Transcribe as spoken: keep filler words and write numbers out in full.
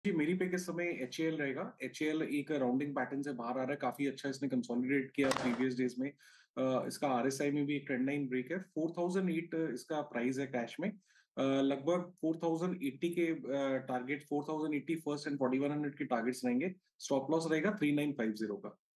जी, मेरी पिक इस समय एचएएल रहेगा। एचएएल एक राउंडिंग पैटर्न से बाहर आ रहा है, काफी अच्छा इसने कंसोलिडेट किया प्रीवियस डेज में। अ, इसका आरएसआई में भी एक ट्रेंड लाइन ब्रेक है। फोर थाउज़ेंड एट इसका प्राइस है कैश में। अ, लगभग फोर थाउज़ेंड एटी के target, four thousand eighty first and forty one hundred के टारगेट्स रहेंगे। स्टॉप लॉस रहेगा थ्री नाइन फाइव जीरो का।